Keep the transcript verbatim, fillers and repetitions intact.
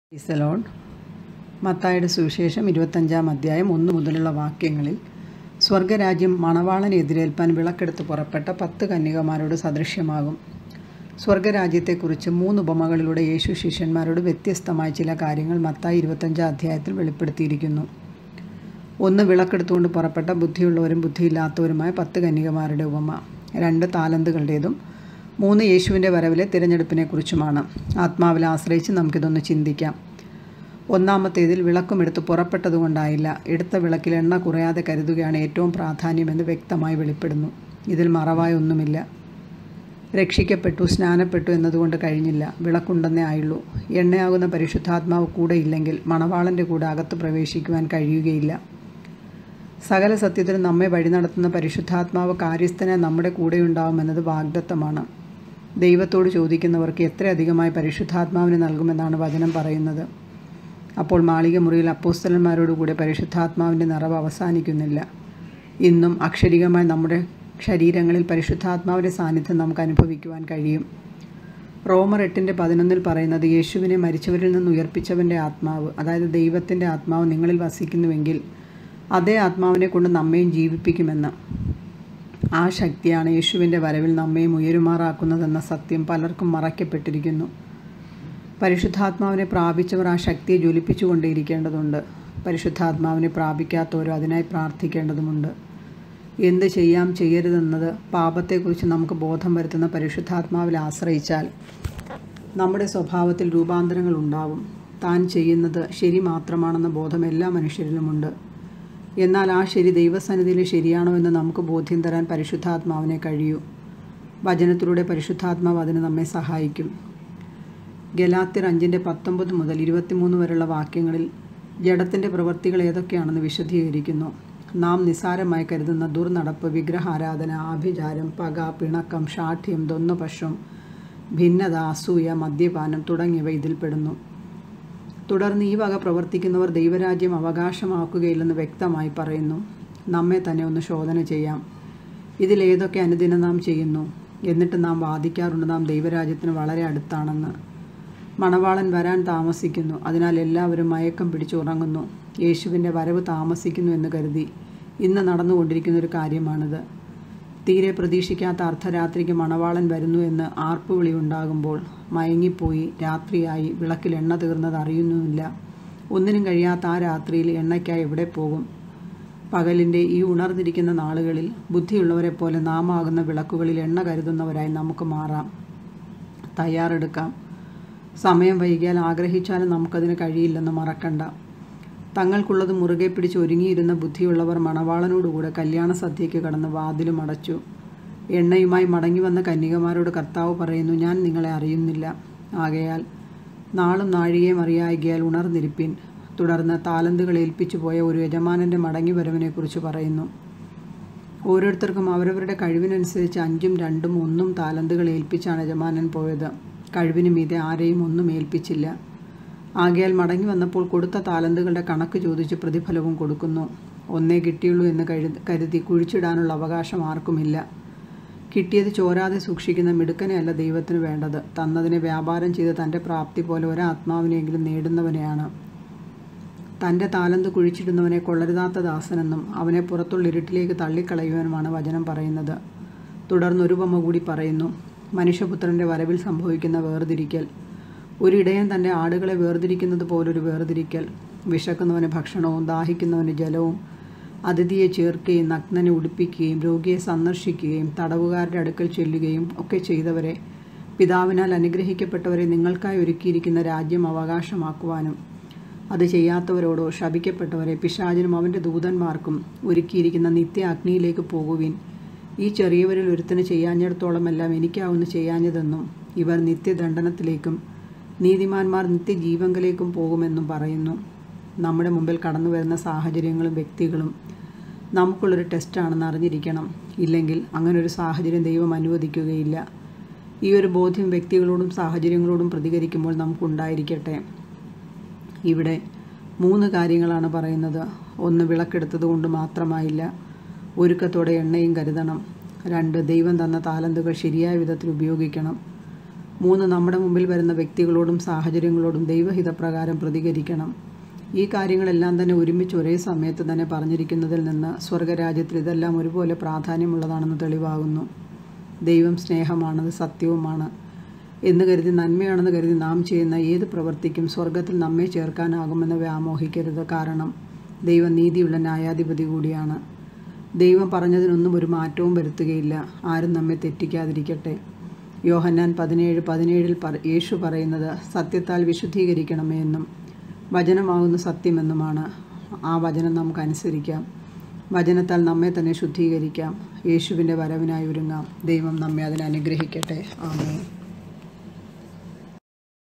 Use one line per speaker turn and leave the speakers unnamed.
Praise the Lord. മത്തായിയുടെ സുവിശേഷം ഇരുപത്തഞ്ചാം അധ്യായം ഒന്ന് മുതലുള്ള വാക്യങ്ങളിൽ സ്വർഗരാജ്യം മണവാളനെ എതിരേൽപ്പാൻ വിളക്കെടുത്ത് പുറപ്പെട്ട പത്ത് കന്യകമാരോട് സദൃശ്യമാകും. സ്വർഗരാജ്യത്തെക്കുറിച്ച് മൂന്ന് ഉപമകളിലൂടെ യേശു ശിഷ്യന്മാരോട് വ്യത്യസ്തമായ ചില കാര്യങ്ങൾ മത്തായി ഇരുപത്തഞ്ചാം അധ്യായത്തിൽ വെളിപ്പെടുത്തിയിരിക്കുന്നു. ഒന്ന്, വിളക്കെടുത്തുകൊണ്ട് പുറപ്പെട്ട ബുദ്ധിയുള്ളവരും ബുദ്ധിയില്ലാത്തവരുമായ പത്ത് കന്യകമാരുടെ ഉപമ. രണ്ട്, താലന്തുകളുടേതും. മൂന്ന്, യേശുവിൻ്റെ വരവിലെ തിരഞ്ഞെടുപ്പിനെക്കുറിച്ചുമാണ്. ആത്മാവിൽ ആശ്രയിച്ച് നമുക്കിതൊന്ന് ചിന്തിക്കാം. ഒന്നാമത്തേതിൽ വിളക്കുമെടുത്ത് പുറപ്പെട്ടതുകൊണ്ടായില്ല, എടുത്ത വിളക്കിൽ എണ്ണ കുറയാതെ കരുതുകയാണ് ഏറ്റവും പ്രാധാന്യമെന്ന് വ്യക്തമായി വെളിപ്പെടുന്നു. ഇതിൽ മറവായ ഒന്നുമില്ല. രക്ഷിക്കപ്പെട്ടു, സ്നാനപ്പെട്ടു എന്നതുകൊണ്ട് കഴിഞ്ഞില്ല. വിളക്കുണ്ടെന്നേ ആയുള്ളൂ. എണ്ണയാകുന്ന പരിശുദ്ധാത്മാവ് കൂടെ ഇല്ലെങ്കിൽ മണവാളൻ്റെ കൂടെ അകത്ത് പ്രവേശിക്കുവാൻ കഴിയുകയില്ല. സകല സത്യത്തിനും നമ്മെ വഴി നടത്തുന്ന പരിശുദ്ധാത്മാവ് കാര്യസ്ഥനെ നമ്മുടെ കൂടെയുണ്ടാവുമെന്നത് വാഗ്ദത്തമാണ്. ദൈവത്തോട് ചോദിക്കുന്നവർക്ക് എത്രയധികമായി പരിശുദ്ധാത്മാവിനെ നൽകുമെന്നാണ് വചനം പറയുന്നത്. അപ്പോൾ മാളിക മുറിയിൽ അപ്പോസ്തലന്മാരോടുകൂടെ പരിശുദ്ധാത്മാവിൻ്റെ നിറവ് അവസാനിക്കുന്നില്ല. ഇന്നും അക്ഷരികമായി നമ്മുടെ ശരീരങ്ങളിൽ പരിശുദ്ധാത്മാവിൻ്റെ സാന്നിധ്യം നമുക്ക് അനുഭവിക്കുവാൻ കഴിയും. റോമർ എട്ടിൻ്റെ പതിനൊന്നിൽ പറയുന്നത്, യേശുവിനെ മരിച്ചവരിൽ നിന്ന് ഉയർപ്പിച്ചവൻ്റെ ആത്മാവ്, അതായത് ദൈവത്തിൻ്റെ ആത്മാവ് നിങ്ങളിൽ വസിക്കുന്നുവെങ്കിൽ അതേ ആത്മാവിനെ കൊണ്ട് നമ്മയും ജീവിപ്പിക്കുമെന്ന്. ആ ശക്തിയാണ് യേശുവിൻ്റെ വരവിൽ നമ്മയും ഉയരുമാറാക്കുന്നതെന്ന സത്യം പലർക്കും മറയ്ക്കപ്പെട്ടിരിക്കുന്നു. പരിശുദ്ധാത്മാവിനെ പ്രാപിച്ചവർ ആ ശക്തിയെ ജ്വലിപ്പിച്ചു കൊണ്ടേയിരിക്കേണ്ടതുണ്ട്. പരിശുദ്ധാത്മാവിനെ പ്രാപിക്കാത്തവരോ അതിനായി പ്രാർത്ഥിക്കേണ്ടതുമുണ്ട്. എന്ത് ചെയ്യാം ചെയ്യരുതെന്നത് പാപത്തെക്കുറിച്ച് നമുക്ക് ബോധം വരുത്തുന്ന പരിശുദ്ധാത്മാവിൽ ആശ്രയിച്ചാൽ നമ്മുടെ സ്വഭാവത്തിൽ രൂപാന്തരങ്ങൾ ഉണ്ടാവും. താൻ ചെയ്യുന്നത് ശരി മാത്രമാണെന്ന ബോധം എല്ലാ മനുഷ്യരിലുമുണ്ട്. എന്നാൽ ആ ശരി ദൈവസന്നിധിയിൽ ശരിയാണോ എന്ന് നമുക്ക് ബോധ്യം തരാൻ പരിശുദ്ധാത്മാവിനെ കഴിയൂ. വചനത്തിലൂടെ പരിശുദ്ധാത്മാവ് അതിന് നമ്മെ സഹായിക്കും. ഗലാത്യർ അഞ്ചിൻ്റെ പത്തൊമ്പത് മുതൽ ഇരുപത്തിമൂന്ന് വരെയുള്ള വാക്യങ്ങളിൽ ജഡത്തിൻ്റെ പ്രവൃത്തികൾ ഏതൊക്കെയാണെന്ന് വിശദീകരിക്കുന്നു. നാം നിസ്സാരമായി കരുതുന്ന ദുർനടപ്പ്, വിഗ്രഹാരാധന, ആഭിചാരം, പക, പിണക്കം, ശാഠ്യം, ദ്വന്ദ്വപക്ഷം, ഭിന്നത, അസൂയ, മദ്യപാനം തുടങ്ങിയവ ഇതിൽപ്പെടുന്നു. തുടർന്ന് ഈ വക പ്രവർത്തിക്കുന്നവർ ദൈവരാജ്യം അവകാശമാക്കുകയില്ലെന്ന് വ്യക്തമായി പറയുന്നു. നമ്മെ തന്നെ ഒന്ന് ശോധന ചെയ്യാം. ഇതിലേതൊക്കെ അനുദിനം നാം ചെയ്യുന്നു? എന്നിട്ട് നാം വാദിക്കാറുണ്ട് നാം ദൈവരാജ്യത്തിന് വളരെ അടുത്താണെന്ന്. മണവാളൻ വരാൻ താമസിക്കുന്നു, അതിനാൽ എല്ലാവരും മയക്കം പിടിച്ചുറങ്ങുന്നു. യേശുവിൻ്റെ വരവ് താമസിക്കുന്നു എന്ന് കരുതി ഇന്ന് നടന്നുകൊണ്ടിരിക്കുന്ന ഒരു കാര്യമാണിത്. തീരെ പ്രതീക്ഷിക്കാത്ത അർദ്ധരാത്രിക്ക് മണവാളൻ വരുന്നു എന്ന് ആർപ്പുവിളി ഉണ്ടാകുമ്പോൾ മയങ്ങിപ്പോയി രാത്രിയായി, വിളക്കിൽ എണ്ണ തീർന്നത് അറിയുന്നുമില്ല. ഒന്നിനും കഴിയാത്ത ആ രാത്രിയിൽ എണ്ണയ്ക്കായി എവിടെ പോകും? പകലിൻ്റെ ഈ ഉണർന്നിരിക്കുന്ന നാളുകളിൽ ബുദ്ധിയുള്ളവരെ പോലെ നാം ആകുന്ന വിളക്കുകളിൽ എണ്ണ കരുതുന്നവരായി നമുക്ക് മാറാം. തയ്യാറെടുക്കാം. സമയം വൈകിയാൽ ആഗ്രഹിച്ചാലും നമുക്കതിന് കഴിയില്ലെന്ന് മറക്കണ്ട. തങ്ങൾക്കുള്ളത് മുറുകെ പിടിച്ച് ഒരുങ്ങിയിരുന്ന ബുദ്ധിയുള്ളവർ മണവാളനോടുകൂടെ കല്യാണ സദ്യയ്ക്ക് കടന്ന് വാതിലും അടച്ചു. എണ്ണയുമായി മടങ്ങി വന്ന കന്യകമാരോട് കർത്താവ് പറയുന്നു, ഞാൻ നിങ്ങളെ അറിയുന്നില്ല. ആകയാൽ നാളും നാഴികയും അറിയായികയാൽ ഉണർന്നിരിപ്പിൻ. തുടർന്ന് താലന്തുകൾ ഏൽപ്പിച്ചു പോയ ഒരു യജമാനൻ്റെ മടങ്ങി വരവിനെക്കുറിച്ച് പറയുന്നു. ഓരോരുത്തർക്കും അവരവരുടെ കഴിവിനനുസരിച്ച് അഞ്ചും രണ്ടും ഒന്നും താലന്തുകൾ ഏൽപ്പിച്ചാണ് യജമാനൻ പോയത്. കഴിവിന് മീതെ ആരെയും ഒന്നും ഏൽപ്പിച്ചില്ല. ആകയാൽ മടങ്ങി വന്നപ്പോൾ കൊടുത്ത താലന്തുകളുടെ കണക്ക് ചോദിച്ച് പ്രതിഫലവും കൊടുക്കുന്നു. ഒന്നേ കിട്ടിയുള്ളൂ എന്ന് കരുതി കരുതി കുഴിച്ചിടാനുള്ള അവകാശം ആർക്കുമില്ല. കിട്ടിയത് ചോരാതെ സൂക്ഷിക്കുന്ന മിടുക്കനെയല്ല ദൈവത്തിന് വേണ്ടത്, തന്നതിനെ വ്യാപാരം ചെയ്ത് തൻ്റെ പ്രാപ്തി പോലെ ഒരാത്മാവിനെങ്കിലും നേടുന്നവനെയാണ്. തൻ്റെ താലന്ത് കുഴിച്ചിടുന്നവനെ കൊള്ളരുതാത്ത ദാസനെന്നും അവനെ പുറത്തുള്ള ഇരുട്ടിലേക്ക് തള്ളിക്കളയുവാനുമാണ് വചനം പറയുന്നത്. തുടർന്ന് ഒരു ഉപമ കൂടി പറയുന്നു. മനുഷ്യപുത്രൻ്റെ വരവിൽ സംഭവിക്കുന്ന വേർതിരിക്കൽ. ഒരിടയൻ തൻ്റെ ആടുകളെ വേർതിരിക്കുന്നത് പോലൊരു വേർതിരിക്കൽ. വിശക്കുന്നവന് ഭക്ഷണവും ദാഹിക്കുന്നവന് ജലവും, അതിഥിയെ ചേർക്കുകയും നഗ്നനെ ഉടുപ്പിക്കുകയും രോഗിയെ സന്ദർശിക്കുകയും തടവുകാരുടെ അടുക്കൽ ചെല്ലുകയും ഒക്കെ ചെയ്തവരെ, പിതാവിനാൽ അനുഗ്രഹിക്കപ്പെട്ടവരെ നിങ്ങൾക്കായി ഒരുക്കിയിരിക്കുന്ന രാജ്യം അവകാശമാക്കുവാനും, അത് ചെയ്യാത്തവരോടോ ശപിക്കപ്പെട്ടവരെ പിശാചിനും അവൻ്റെ ദൂതന്മാർക്കും ഒരുക്കിയിരിക്കുന്ന നിത്യ അഗ്നിയിലേക്ക് പോകുവിൻ. ഈ ചെറിയവരിൽ ഒരുത്തിന് ചെയ്യാഞ്ഞിടത്തോളമെല്ലാം എനിക്കാവുന്ന ചെയ്യാഞ്ഞതെന്നും ഇവർ നിത്യദണ്ഡനത്തിലേക്കും നീതിമാന്മാർ നിത്യജീവങ്കലേക്കും പോകുമെന്നും പറയുന്നു. നമ്മുടെ മുമ്പിൽ കടന്നു വരുന്ന സാഹചര്യങ്ങളും വ്യക്തികളും നമുക്കുള്ളൊരു ടെസ്റ്റാണെന്ന് അറിഞ്ഞിരിക്കണം. ഇല്ലെങ്കിൽ അങ്ങനൊരു സാഹചര്യം ദൈവം അനുവദിക്കുകയില്ല. ഈ ഒരു ബോധ്യം വ്യക്തികളോടും സാഹചര്യങ്ങളോടും പ്രതികരിക്കുമ്പോൾ നമുക്കുണ്ടായിരിക്കട്ടെ. ഇവിടെ മൂന്ന് കാര്യങ്ങളാണ് പറയുന്നത്. ഒന്ന്, വിളക്കെടുത്തത് കൊണ്ട് മാത്രമായില്ല, ഒരുക്കത്തോടെ എണ്ണയും കരുതണം. രണ്ട്, ദൈവം തന്ന താലന്തുകൾ ശരിയായ വിധത്തിൽ ഉപയോഗിക്കണം. മൂന്ന്, നമ്മുടെ മുമ്പിൽ വരുന്ന വ്യക്തികളോടും സാഹചര്യങ്ങളോടും ദൈവഹിതപ്രകാരം പ്രതികരിക്കണം. ഈ കാര്യങ്ങളെല്ലാം തന്നെ ഒരുമിച്ച് ഒരേ സമയത്ത് തന്നെ പറഞ്ഞിരിക്കുന്നതിൽ നിന്ന് സ്വർഗരാജ്യത്തിൽ ഇതെല്ലാം ഒരുപോലെ പ്രാധാന്യമുള്ളതാണെന്ന് തെളിവാകുന്നു. ദൈവം സ്നേഹമാണത്, സത്യവുമാണ് എന്ന് കരുതി, നന്മയാണെന്ന് കരുതി നാം ചെയ്യുന്ന ഏത് പ്രവൃത്തിക്കും സ്വർഗത്തിൽ നമ്മെ ചേർക്കാനാകുമെന്ന് വ്യാമോഹിക്കരുത്. കാരണം ദൈവം നീതിയുള്ള ന്യായാധിപതി കൂടിയാണ്. ദൈവം പറഞ്ഞതിനൊന്നും ഒരു മാറ്റവും വരുത്തുകയില്ല. ആരും നമ്മെ തെറ്റിക്കാതിരിക്കട്ടെ. യോഹന്നാൻ പതിനേഴ് പതിനേഴിൽ പറ യേശു പറയുന്നത് സത്യത്താൽ വിശുദ്ധീകരിക്കണമേ എന്നും വചനമാകുന്ന സത്യമെന്നുമാണ്. ആ വചനം നമുക്ക് അനുസരിക്കാം. വചനത്താൽ നമ്മെ തന്നെ ശുദ്ധീകരിക്കാം. യേശുവിൻ്റെ വരവിനായി ഒരുങ്ങാം. ദൈവം നമ്മെ അതിനെ അനുഗ്രഹിക്കട്ടെ. ആമേൻ.